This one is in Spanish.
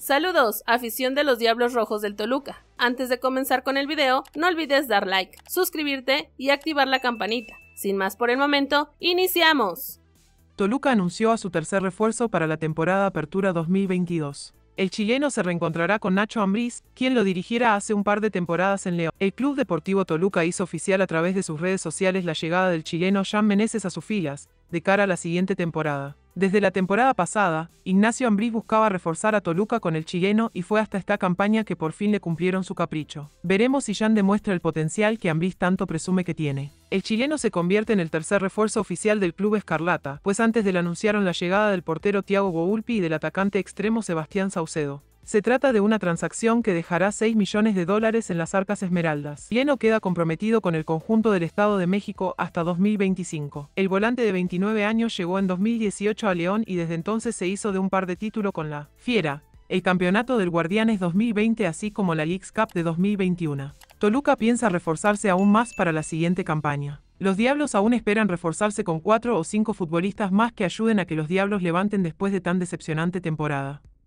Saludos, afición de los Diablos Rojos del Toluca. Antes de comenzar con el video, no olvides dar like, suscribirte y activar la campanita. Sin más por el momento, ¡iniciamos! Toluca anunció a su tercer refuerzo para la temporada Apertura 2022. El chileno se reencontrará con Nacho Ambriz, quien lo dirigiera hace un par de temporadas en León. El Club Deportivo Toluca hizo oficial a través de sus redes sociales la llegada del chileno Jan Meneses a sus filas, de cara a la siguiente temporada. Desde la temporada pasada, Ignacio Ambriz buscaba reforzar a Toluca con el chileno y fue hasta esta campaña que por fin le cumplieron su capricho. Veremos si Jan demuestra el potencial que Ambriz tanto presume que tiene. El chileno se convierte en el tercer refuerzo oficial del club escarlata, pues antes de él anunciaron la llegada del portero Thiago Volpi y del atacante extremo Sebastián Saucedo. Se trata de una transacción que dejará $6 millones en las arcas esmeraldas. El chileno queda comprometido con el conjunto del Estado de México hasta 2025. El volante de 29 años llegó en 2018 a León y desde entonces se hizo de un par de títulos con la Fiera, el campeonato del Guardianes 2020 así como la Leagues Cup de 2021. Toluca piensa reforzarse aún más para la siguiente campaña. Los Diablos aún esperan reforzarse con 4 o 5 futbolistas más que ayuden a que los Diablos levanten después de tan decepcionante temporada.